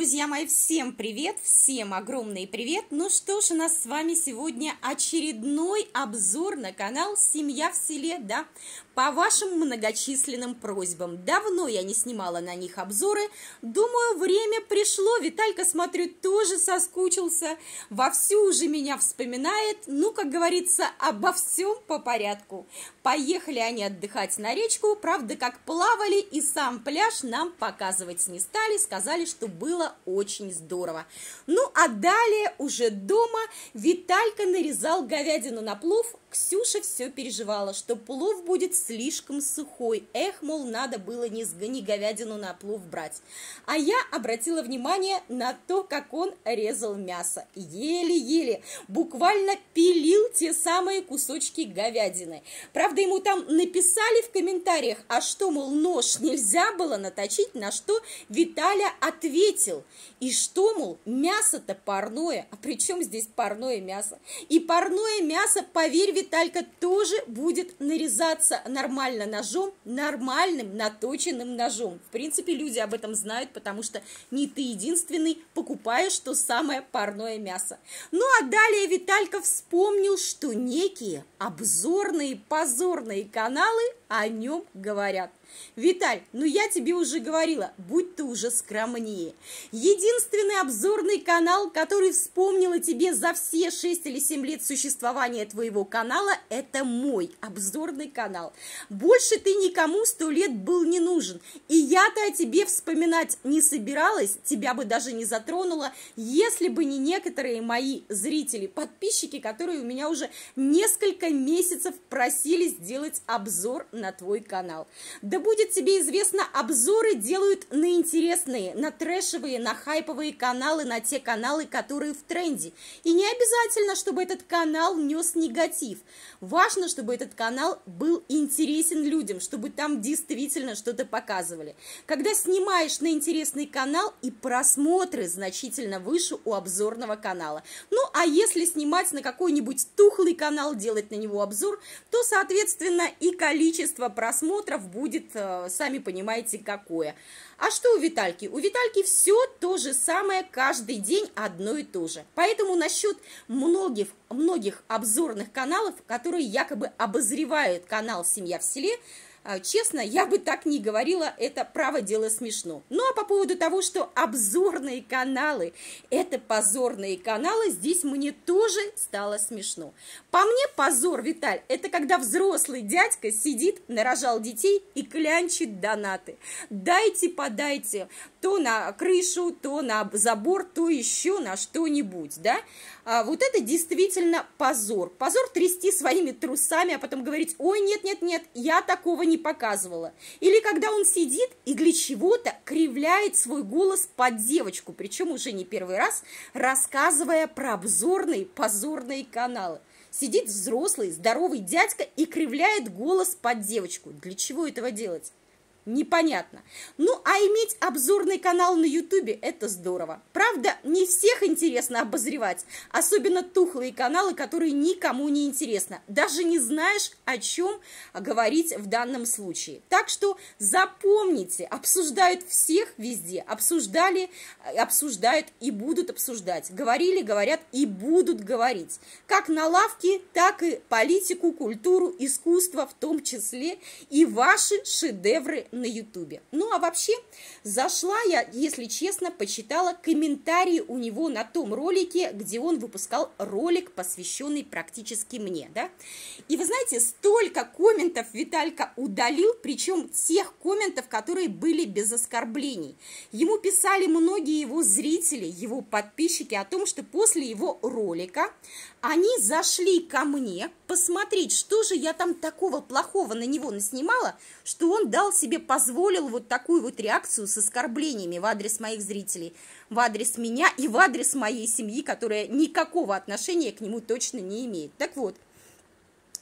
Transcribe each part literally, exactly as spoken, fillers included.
Друзья мои, всем привет, всем огромный привет. Ну что ж, у нас с вами сегодня очередной обзор на канал «Семья в селе», да, по вашим многочисленным просьбам. Давно я не снимала на них обзоры, думаю, время пришло. Виталька, смотрю, тоже соскучился, вовсю уже меня вспоминает. Ну, как говорится, обо всем по порядку. Поехали они отдыхать на речку, правда, как плавали, и сам пляж нам показывать не стали, сказали, что было очень здорово. Ну, а далее уже дома Виталька нарезал говядину на плов. Ксюша все переживала, что плов будет слишком сухой. Эх, мол, надо было не, не говядину на плов брать. А я обратила внимание на то, как он резал мясо. Еле-еле, буквально пилил те самые кусочки говядины. Правда, ему там написали в комментариях, а что, мол, нож нельзя было наточить, на что Виталя ответил. И что, мол, мясо-то парное. А при чем здесь парное мясо? И парное мясо, поверь, Виталька, тоже будет нарезаться нормально ножом, нормальным наточенным ножом. В принципе, люди об этом знают, потому что не ты единственный покупаешь то самое парное мясо. Ну, а далее Виталька вспомнил, что некие обзорные, позорные каналы о нем говорят. Виталь, ну я тебе уже говорила, будь ты уже скромнее. Единственный обзорный канал, который вспомнила тебе за все шесть или семь лет существования твоего канала, это мой обзорный канал. Больше ты никому сто лет был не нужен. И я-то о тебе вспоминать не собиралась, тебя бы даже не затронула, если бы не некоторые мои зрители, подписчики, которые у меня уже несколько месяцев просили сделать обзор на твой канал. Да будет тебе известно, обзоры делают на интересные, на трэшевые, на хайповые каналы, на те каналы, которые в тренде. И не обязательно, чтобы этот канал нес негатив. Важно, чтобы этот канал был интересен людям, чтобы там действительно что-то показывали. Когда снимаешь на интересный канал, и просмотры значительно выше у обзорного канала. Ну, а если снимать на какой-нибудь тухлый канал, делать на него обзор, то, соответственно, и количество просмотров будет, сами понимаете, какое. А что у Витальки? У Витальки все то же самое, каждый день одно и то же. Поэтому насчет многих, многих обзорных каналов, которые якобы обозревают канал «Семья в селе», честно, я бы так не говорила, это право дело смешно. Ну, а по поводу того, что обзорные каналы – это позорные каналы, здесь мне тоже стало смешно. По мне позор, Виталь, это когда взрослый дядька сидит, нарожал детей и клянчит донаты. Дайте, подайте, то на крышу, то на забор, то еще на что-нибудь, да? А вот это действительно позор. Позор трясти своими трусами, а потом говорить: ой, нет-нет-нет, я такого не показывала. Или когда он сидит и для чего-то кривляет свой голос под девочку, причем уже не первый раз, рассказывая про обзорные позорные каналы. Сидит взрослый, здоровый дядька и кривляет голос под девочку. Для чего этого делать? Непонятно. Ну, а иметь обзорный канал на ютубе – это здорово. Правда, не всех интересно обозревать, особенно тухлые каналы, которые никому не интересно. Даже не знаешь, о чем говорить в данном случае. Так что запомните, обсуждают всех везде, обсуждали, обсуждают и будут обсуждать. Говорили, говорят и будут говорить. Как на лавке, так и политику, культуру, искусство, в том числе и ваши шедевры на ютубе. Ну, а вообще, зашла я, если честно, почитала комментарии у него на том ролике, где он выпускал ролик, посвященный практически мне, да. И вы знаете, столько комментов Виталька удалил, причем тех комментов, которые были без оскорблений. Ему писали многие его зрители, его подписчики о том, что после его ролика они зашли ко мне посмотреть, что же я там такого плохого на него наснимала, что он дал себе, позволил вот такую вот реакцию с оскорблениями в адрес моих зрителей, в адрес меня и в адрес моей семьи, которая никакого отношения к нему точно не имеет. Так вот,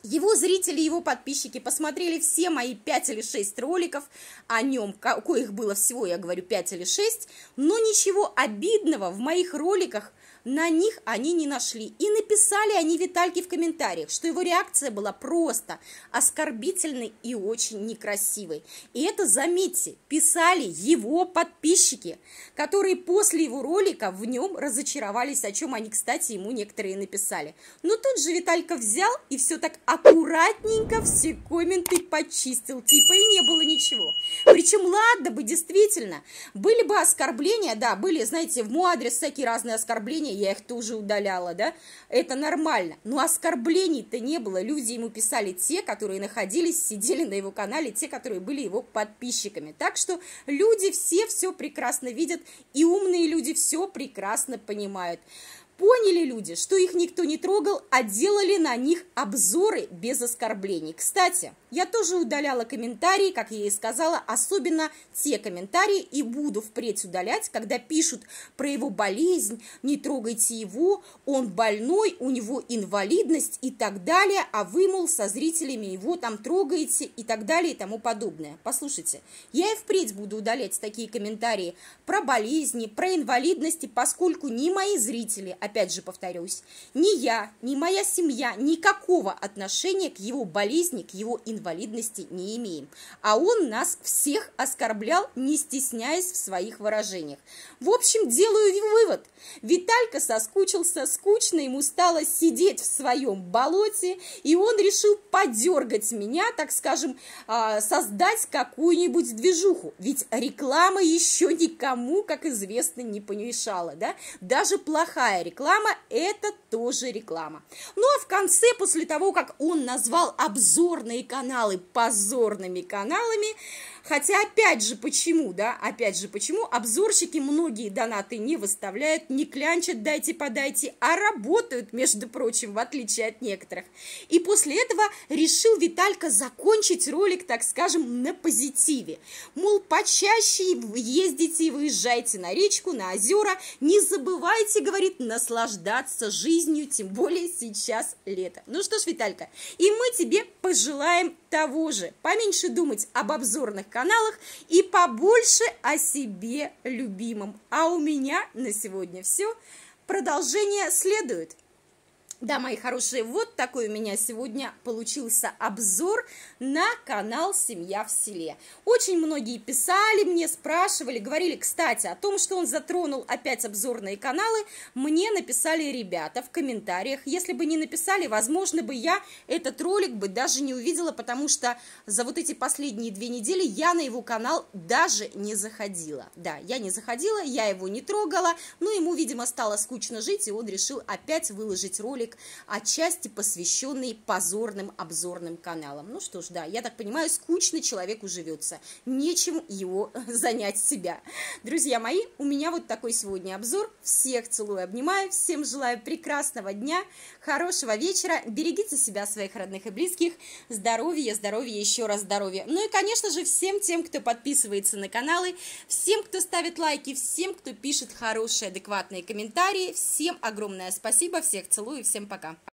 Его зрители, его подписчики посмотрели все мои пять или шесть роликов о нем, коих было всего, я говорю, пять или шесть, но ничего обидного в моих роликах на них они не нашли. И написали они Витальке в комментариях, что его реакция была просто оскорбительной и очень некрасивой. И это, заметьте, писали его подписчики, которые после его ролика в нем разочаровались, о чем они, кстати, ему некоторые написали. Но тут же Виталька взял и все так аккуратненько все комменты почистил, типа и не было ничего. Причем, ладно бы, действительно, были бы оскорбления, да, были, знаете, в мой адрес всякие разные оскорбления, я их тоже удаляла, да, это нормально, но оскорблений-то не было, люди ему писали те, которые находились, сидели на его канале, те, которые были его подписчиками, так что люди все все прекрасно видят, и умные люди все прекрасно понимают. Поняли люди, что их никто не трогал, а делали на них обзоры без оскорблений. Кстати, я тоже удаляла комментарии, как я и сказала, особенно те комментарии, и буду впредь удалять, когда пишут про его болезнь, не трогайте его, он больной, у него инвалидность и так далее, а вы, мол, со зрителями его там трогаете и так далее и тому подобное. Послушайте, я и впредь буду удалять такие комментарии про болезни, про инвалидности, поскольку ни мои зрители, опять же повторюсь, ни я, ни моя семья никакого отношения к его болезни, к его инвалидности не имеем. А он нас всех оскорблял, не стесняясь в своих выражениях. В общем, делаю вывод. Виталька соскучился, скучно ему стало сидеть в своем болоте, и он решил подергать меня, так скажем, создать какую-нибудь движуху. Ведь реклама еще никому, как известно, не помешала, да? Даже плохая реклама. Реклама – это тоже реклама. Ну а в конце, после того, как он назвал обзорные каналы позорными каналами, хотя опять же почему, да, опять же почему, обзорщики многие донаты не выставляют, не клянчат «дайте, подайте», а работают, между прочим, в отличие от некоторых. И после этого решил Виталька закончить ролик, так скажем, на позитиве. Мол, почаще ездите и выезжайте на речку, на озера, не забывайте, говорит, наслаждаться жизнью, тем более сейчас лето. Ну что ж, Виталька, и мы тебе пожелаем того же. Поменьше думать об обзорных каналах и побольше о себе любимом. А у меня на сегодня все. Продолжение следует. Да, мои хорошие, вот такой у меня сегодня получился обзор на канал «Семья в селе». Очень многие писали мне, спрашивали, говорили, кстати, о том, что он затронул опять обзорные каналы, мне написали ребята в комментариях. Если бы не написали, возможно бы я этот ролик бы даже не увидела, потому что за вот эти последние две недели я на его канал даже не заходила. Да, я не заходила, я его не трогала, но ему, видимо, стало скучно жить, и он решил опять выложить ролик отчасти посвященный позорным обзорным каналам. Ну что ж, да, я так понимаю, скучно человеку живется, нечем его занять себя. Друзья мои, у меня вот такой сегодня обзор. Всех целую, обнимаю, всем желаю прекрасного дня, хорошего вечера, берегите себя, своих родных и близких, здоровья, здоровья, еще раз здоровья. Ну и, конечно же, всем тем, кто подписывается на каналы, всем, кто ставит лайки, всем, кто пишет хорошие, адекватные комментарии, всем огромное спасибо, всех целую, всем пока.